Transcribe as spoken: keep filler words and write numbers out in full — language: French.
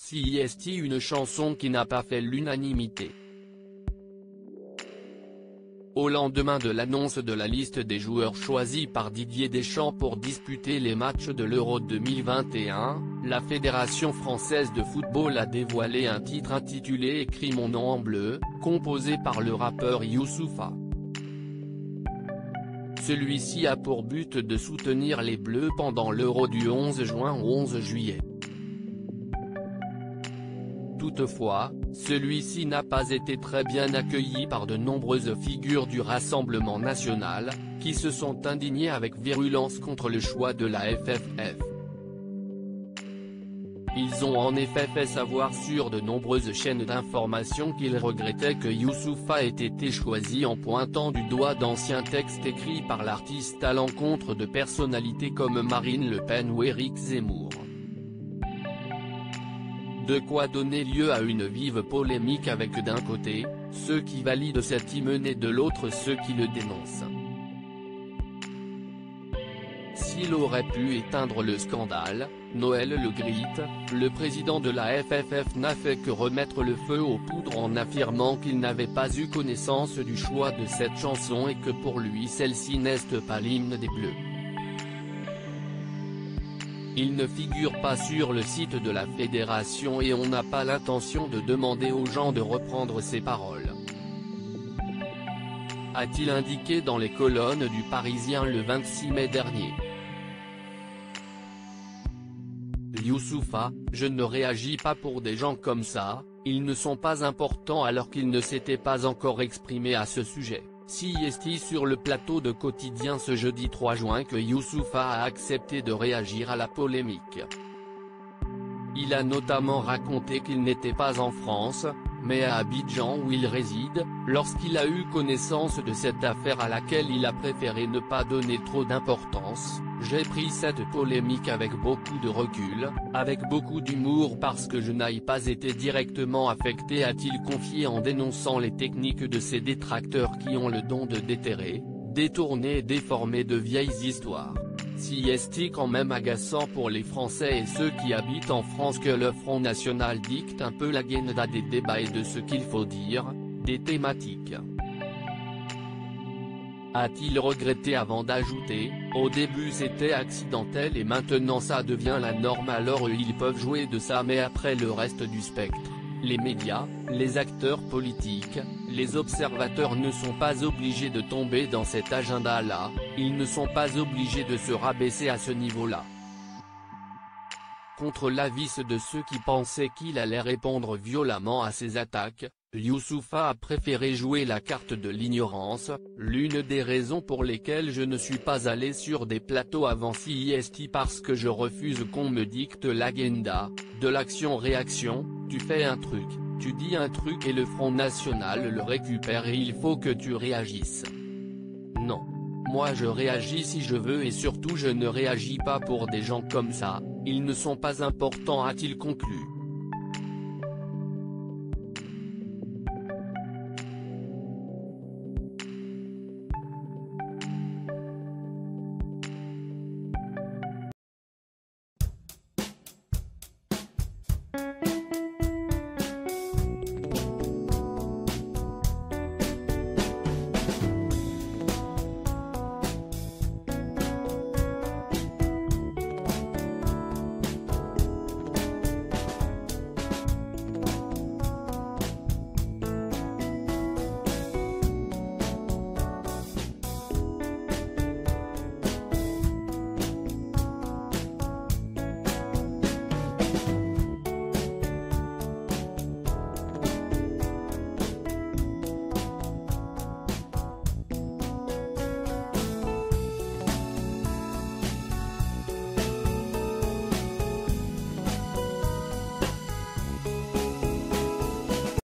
C I S T une chanson qui n'a pas fait l'unanimité. Au lendemain de l'annonce de la liste des joueurs choisis par Didier Deschamps pour disputer les matchs de l'Euro deux mille vingt et un, la Fédération française de football a dévoilé un titre intitulé « Écris mon nom en bleu », composé par le rappeur Youssoupha. Celui-ci a pour but de soutenir les Bleus pendant l'Euro du onze juin au onze juillet. Toutefois, celui-ci n'a pas été très bien accueilli par de nombreuses figures du Rassemblement national, qui se sont indignées avec virulence contre le choix de la F F F. Ils ont en effet fait savoir sur de nombreuses chaînes d'information qu'ils regrettaient que Youssoupha ait été choisi en pointant du doigt d'anciens textes écrits par l'artiste à l'encontre de personnalités comme Marine Le Pen ou Éric Zemmour. De quoi donner lieu à une vive polémique avec d'un côté, ceux qui valident cet hymne et de l'autre ceux qui le dénoncent. S'il aurait pu éteindre le scandale, Noël Le Graët, le président de la F F F n'a fait que remettre le feu aux poudres en affirmant qu'il n'avait pas eu connaissance du choix de cette chanson et que pour lui celle-ci n'est pas l'hymne des Bleus. Il ne figure pas sur le site de la fédération et on n'a pas l'intention de demander aux gens de reprendre ses paroles, a-t-il indiqué dans les colonnes du Parisien le vingt-six mai dernier. Youssoupha, je ne réagis pas pour des gens comme ça, ils ne sont pas importants alors qu'il ne s'était pas encore exprimé à ce sujet. C I S T sur le plateau de Quotidien ce jeudi trois juin que Youssoupha a accepté de réagir à la polémique. Il a notamment raconté qu'il n'était pas en France, mais à Abidjan où il réside, lorsqu'il a eu connaissance de cette affaire à laquelle il a préféré ne pas donner trop d'importance. J'ai pris cette polémique avec beaucoup de recul, avec beaucoup d'humour parce que je n'ai pas été directement affecté, a-t-il confié en dénonçant les techniques de ces détracteurs qui ont le don de déterrer, détourner et déformer de vieilles histoires. C I S T quand même agaçant pour les Français et ceux qui habitent en France que le Front National dicte un peu l'agenda des débats et de ce qu'il faut dire, des thématiques. A-t-il regretté avant d'ajouter, au début c'était accidentel et maintenant ça devient la norme alors ils peuvent jouer de ça mais après le reste du spectre, les médias, les acteurs politiques, les observateurs ne sont pas obligés de tomber dans cet agenda-là, ils ne sont pas obligés de se rabaisser à ce niveau-là. Contre l'avis de ceux qui pensaient qu'il allait répondre violemment à ces attaques, Youssoupha a préféré jouer la carte de l'ignorance, l'une des raisons pour lesquelles je ne suis pas allé sur des plateaux avant C I S T parce que je refuse qu'on me dicte l'agenda, de l'action-réaction, tu fais un truc, tu dis un truc et le Front National le récupère et il faut que tu réagisses. Non. Moi je réagis si je veux et surtout je ne réagis pas pour des gens comme ça, ils ne sont pas importants, a-t-il conclu.